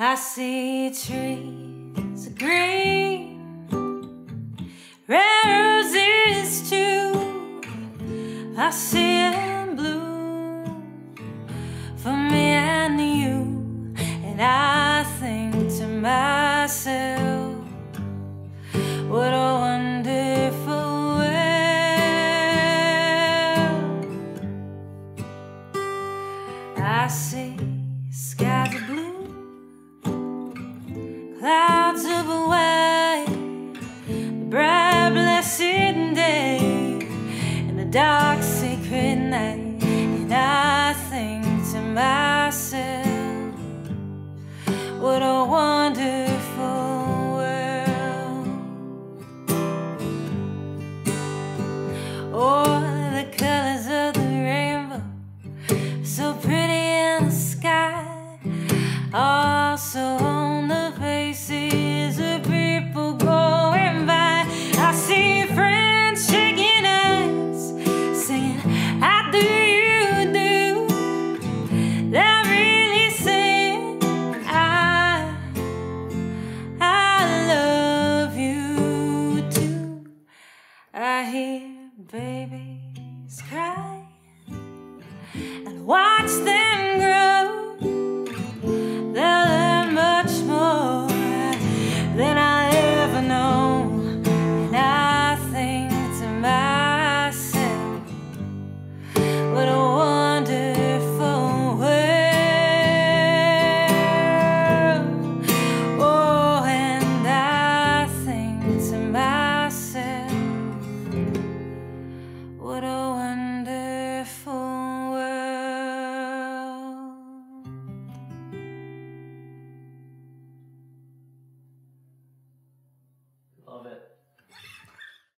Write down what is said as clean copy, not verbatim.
I see trees of green, red roses too. I see them bloom for me and you, and I think to myself, what a wonderful world. I see skies of blue, clouds of white, the bright blessed day, and the dark sacred night, and I think to myself, what a wonderful world. Oh, the colors of the rainbow, so pretty in the sky, also on the faces of people going by. I see friends shaking hands, singing, how do you do? They're really saying, I love you too. I hear babies cry and watch them grow. They'll learn much more than I ever know, and I think to myself, what a wonderful world. Oh, and I think to myself, what a wonderful world. Love it.